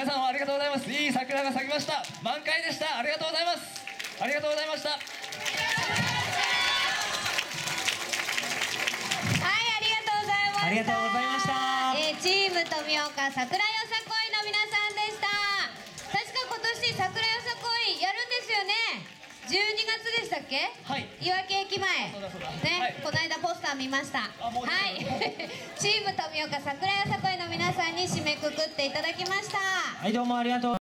皆さんありがとうございます。いい桜が咲きました。満開でした。ありがとうございます。ありがとうございました。 はい、ありがとうございました。 ありがとうございました。 チーム富岡桜よさこいの皆さんでした。確か今年桜よさこいやるんですよね。12月でしたっけ？ はい。 いわき駅前。 そうだそうだ。 ね、 はい、 この間ポスター見ました。 あ、もうはい。チーム富岡桜よさこいの皆さんに締めくくっていただきました。 はい、どうもありがとう。